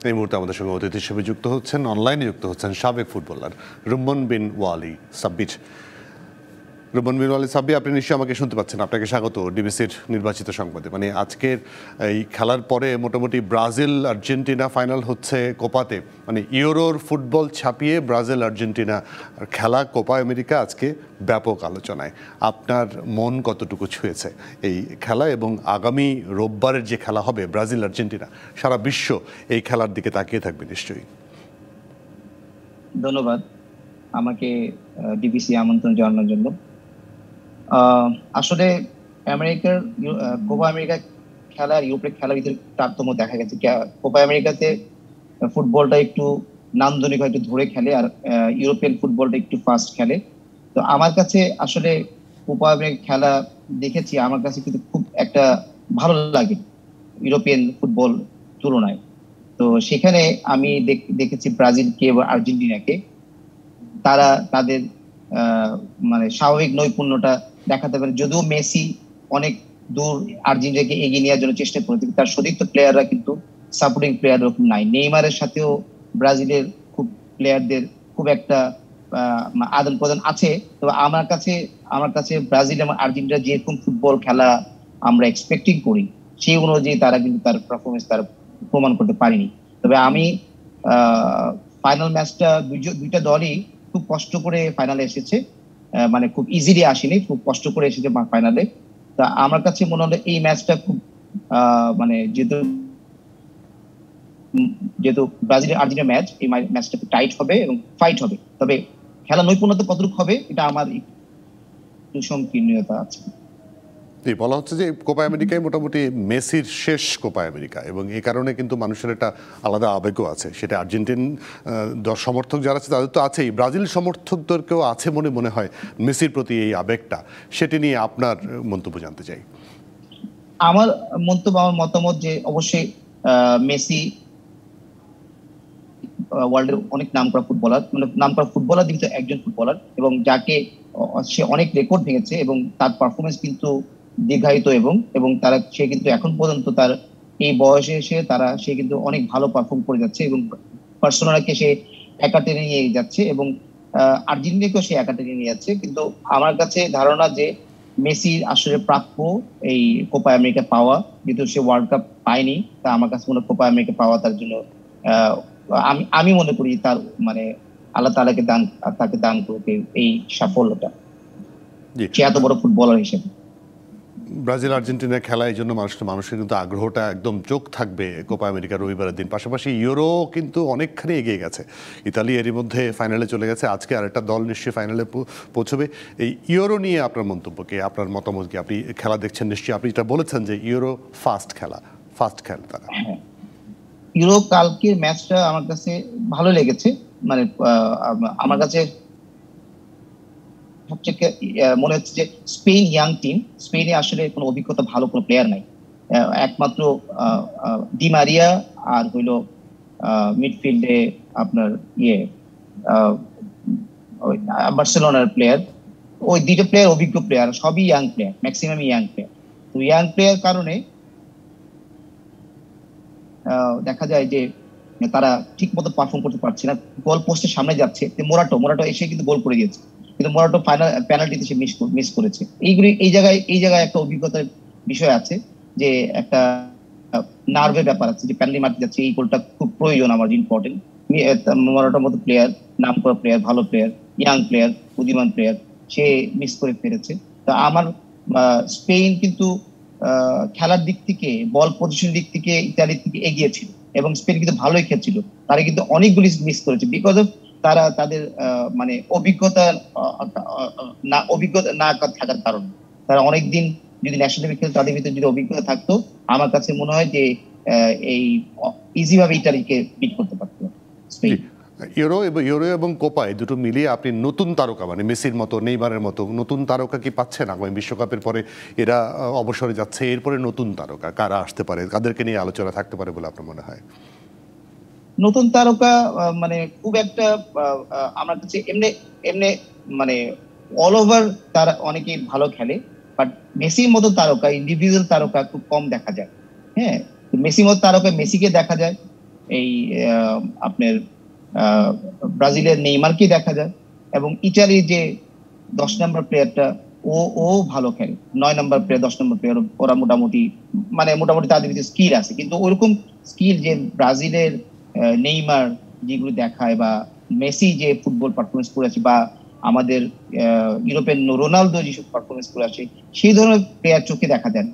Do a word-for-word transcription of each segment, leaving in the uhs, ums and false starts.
এই মুহূর্তে আমাদের সঙ্গে অতিথি হিসেবে যুক্ত হচ্ছেন, অনলাইনে যুক্ত হচ্ছেন সাবেক ফুটবলার রুম্মন বিন ওয়ালি সাব্বির। রুম্মন বিন ওয়ালি সাব্বির, আপনি নিশ্চয়ই আমাকে শুনতে পাচ্ছেন। আপনাকে স্বাগত ডিবিসির নির্বাচিত সংবাদে। মানে আজকের এই খেলার পরে মোটামুটি ব্রাজিল আর্জেন্টিনা ফাইনাল হচ্ছে কোপাতে, মানে ইউরোর ফুটবল ছাপিয়ে ব্রাজিল আর্জেন্টিনা খেলা কোপা আমেরিকা আজকে ব্যাপক আলোচনায়। আপনার মন কতটুকু ছুঁয়েছে এই খেলা, এবং আগামী রোববারের যে খেলা হবে ব্রাজিল আর্জেন্টিনা, সারা বিশ্ব এই খেলার দিকে তাকিয়ে থাকবে নিশ্চয়ই। ধন্যবাদ আমাকে ডিবিসি আমন্ত্রণ জানানোর জন্য। আসলে আমেরিকার কোপা আমেরিকা খেলা আর ইউরোপের খেলার ভিতরে তারতম্য দেখা গেছে। কোপা আমেরিকাতে ফুটবলটা একটু নান্দনিক একটু ধরে খেলে, আর ইউরোপিয়ান ফুটবলটা একটু ফাস্ট খেলে। তো আমার কাছে আসলে কোপা আমেরিকা খেলা দেখেছি, আমার কাছে কিন্তু খুব একটা ভালো লাগে ইউরোপিয়ান ফুটবল তুলনায়। তো সেখানে আমি দেখেছি ব্রাজিলকে এবং আর্জেন্টিনাকে, তারা তাদের মানে স্বাভাবিক নৈপুণ্যটা দেখাতে পারে। যদিও মেসি অনেক দূর আর্জেন্টিনাকে এগিয়ে নেওয়ার জন্য চেষ্টা করেছে, তার সতীর্থ প্লেয়াররা কিন্তু সাপোর্টিং প্লেয়ার এরকম নাই। নেইমারের সাথেও ব্রাজিলের খুব প্লেয়ারদের খুব একটা আদান প্রদান আছে। তো আমার কাছে আমার কাছে ব্রাজিল এবং আর্জেন্টিনা যেরকম ফুটবল খেলা আমরা এক্সপেক্টিং করি, সেই অনুযায়ী তারা কিন্তু তার পারফরমেন্স তারা প্রমাণ করতে পারেনি। তবে আমি ফাইনাল ম্যাচটা দুইটা দলই খুব কষ্ট করে ফাইনালে এসেছে, মানে খুব ইজিলি আসেনি, খুব কষ্ট করে এসেছে ফাইনালে। তা আমার কাছে মনে হলো এই ম্যাচটা খুব মানে যেহেতু যেহেতু ব্রাজিল আর্জেন্টিনা ম্যাচ, এই ম্যাচটা খুব টাইট হবে এবং ফাইট হবে। তবে খেলা নৈপুণ্যতা কতটুকু হবে এটা আমার একটু সংকীর্ণতা আছে। বলা হচ্ছে যে কোপা আমেরিকায় মোটামুটি মেসির শেষ কোপা আমেরিকা, এবং এই কারণে কিন্তু মানুষের একটা আলাদা আবেগও আছে। সেটা আর্জেন্টিন সমর্থক যারা আছে তাদের তো আছেই, ব্রাজিল সমর্থকদেরকেও আছে মনে মনে হয় মেসির প্রতি এই আবেগটা। সেটি নিয়ে আপনার মন্তব্য জানতে চাই। আমার মন্তব্য, আমার মতামত যে অবশ্যই মেসি ওয়ার্ল্ডের অনেক নাম করা ফুটবলার, মানে নাম করা ফুটবলার কিন্তু একজন ফুটবলার, এবং যাকে সে অনেক রেকর্ড ভেঙেছে এবং তার পারফরমেন্স কিন্তু দীর্ঘায়িত, এবং এবং তারা সে কিন্তু এখন পর্যন্ত তার এই বয়সে এসে তারা সে কিন্তু অনেক ভালো পারফর্ম করে যাচ্ছে, এবং বার্সেলোনাকে সে একা টেনে নিয়ে যাচ্ছে, এবং আর্জেন্টিনাকেও সে একা টেনে নিয়ে যাচ্ছে। কিন্তু আমার কাছে ধারণা যে মেসি আসলে প্রাপ্য এই কোপা আমেরিকা পাওয়া, যেহেতু সে ওয়ার্ল্ড কাপ পায়নি, তা আমার কাছে মনে হয় কোপা আমেরিকা পাওয়া তার জন্য আহ আমি আমি মনে করি তার মানে আল্লাহ তাআলাকে দান তাকে দান করবে এই সাফল্যটা, সে এত বড় ফুটবলার হিসেবে। ব্রাজিল আর্জেন্টিনা খেলা, এই জন্য মানুষের মানুষের কিন্তু আগ্রহটা একদম চোখ থাকবে কোপা আমেরিকা রবিবারের দিন। পাশাপাশি ইউরো কিন্তু অনেকখানি এগিয়ে গেছে, ইতালি এরই মধ্যে ফাইনালে চলে গেছে, আজকে আরেকটা দল নিশ্চয়ই ফাইনালে পৌঁছবে। এই ইউরো নিয়ে আপনার মন্তব্য কি, আপনার মতামত কি? আপনি খেলা দেখছেন নিশ্চয়ই, আপনি এটা বলেছেন যে ইউরো ফাস্ট খেলা, ফাস্ট খেলা তারা। ইউরো কালকের ম্যাচটা আমার কাছে ভালো লেগেছে, মানে আমার কাছে সবচেয়ে মনে হচ্ছে যে স্পেন ইয়াং টিম, স্পেনে আসলে কোনো অভিজ্ঞতা ভালো কোনো প্লেয়ার নাই, একমাত্র ডি মারিয়া আর হইলো মিডফিল্ডে আপনার ইয়ে বার্সেলোনার প্লেয়ার, ওই দুইটা প্লেয়ার অভিজ্ঞ প্লেয়ার, সবই young player, maximum young player. তো ইয়াং প্লেয়ার কারণে দেখা যায় যে তারা ঠিক মতো পারফর্ম করতে পারছে না, গোল পোস্টের সামনে যাচ্ছে। মোরাটো মোরাটো এসে কিন্তু গোল করে দিয়েছে, কিন্তু মোরাটো ফাইনাল পেনাল্টিতে সে মিস করেছে। এইগুলি এই জায়গায় এই জায়গায় একটা অভিজ্ঞতার বিষয় আছে, যে একটা নার্ভের ব্যাপার আছে, যে পেনাল্টি মারতে যাচ্ছে, এই গোলটা খুব প্রয়োজন, আমার ইম্পর্টেন্ট। মোরাটোর মতো প্লেয়ার, নাম করা প্লেয়ার, ভালো প্লেয়ার, ইয়াং প্লেয়ার, বুদ্ধিমান প্লেয়ার, সে মিস করে ফেলেছে। তা আমার স্পেন কিন্তু খেলার দিক থেকে, বল পজিশন দিক থেকে ইতালির থেকে এগিয়ে ছিল, এবং স্পেন কিন্তু ভালোই খেলছিল। তারা কিন্তু অনেকগুলি মিস করেছে বিকজ অফ তারা তাদের মানে অভিজ্ঞতা না অভিজ্ঞতা না থাকার কারণে। তারা অনেকদিন যদি ন্যাশনাল টিমে খেলতো, তাদের ভিতরে যদি অভিজ্ঞতা থাকতো, আমার কাছে মনে হয় যে এই ইজি ভাবে ইতালিকে বিট করতে পারতো স্পেন। ইউরো এবং ইউরো এবং কোপা এই দুটো মিলিয়ে আপনি নতুন তারকা, মানে মেসির মতো, নেইমারের মতো নতুন তারকা কি পাচ্ছেন আগামী বিশ্বকাপের পরে? এরা অবসরে যাচ্ছে, এরপরে নতুন তারকা কারা আসতে পারে, কাদেরকে নিয়ে আলোচনা থাকতে পারে বলে আপনার মনে হয়? নতুন তারকা মানে খুব একটা আমার কাছে এমনি এমনি মানে অল ওভার তারা অনেকেই ভালো খেলে, বাট মেসির মতো তারকা, ইন্ডিভিজুয়াল তারকা খুব কম দেখা যায়। হ্যাঁ, মেসির মতো তারকা মেসিকে দেখা যায়, এই আহ, আপনার আহ, ব্রাজিলের নেইমারকে দেখা যায়, এবং ইটালির যে দশ নম্বর প্লেয়ারটা ও ও ভালো খেলে, নয় নম্বর প্লেয়ার, দশ নম্বর প্লেয়ার, ওরা মোটামুটি মানে মোটামুটি তাদের ভিতরে স্কিল আছে, কিন্তু ওরকম স্কিল যে ব্রাজিলের আহ, নেইমার যেগুলো দেখায়, বা মেসি যে ফুটবল পারফরমেন্স করে আছে, বা আমাদের আহ, ইউরোপের রোনালদো যেসব পারফরমেন্স করে আসে, সেই ধরনের প্লেয়ার চোখে দেখা দেন।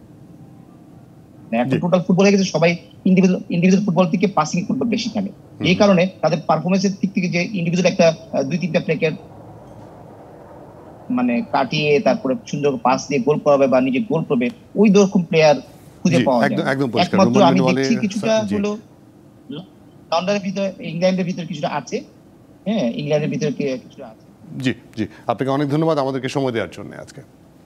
এখন জি টোটাল ফুটবল হয়ে গেছে, সবাই ইন্ডিভিজুয়াল ইন্ডিভিজুয়াল ফুটবল থেকে পাসিং ফুটবল বেশি খেলে। এই কারণে তাদের পারফরমেন্সের দিক থেকে যে ইন্ডিভিজুয়াল একটা আহ, দুই তিনটা প্লেয়ার মানে কাটিয়ে তারপরে সুন্দর পাস দিয়ে গোল করাবে বা নিজে গোল করবে, ওই রকম প্লেয়ার খুঁজে জি পাওয়া যায় একদম না। একদম পরিষ্কার। একমাত্র রুমান আমি বিনওয়ালে দেখছি কিছুটা জি হলো লন্ডনের ভিতরে, ইংল্যান্ডের ভিতরে কিছুটা আছে। হ্যাঁ, ইংল্যান্ডের ভিতরে কি- কিছুটা আছে। জি জি আপনাকে অনেক ধন্যবাদ আমাদেরকে সময় দেওয়ার জন্য আজকে।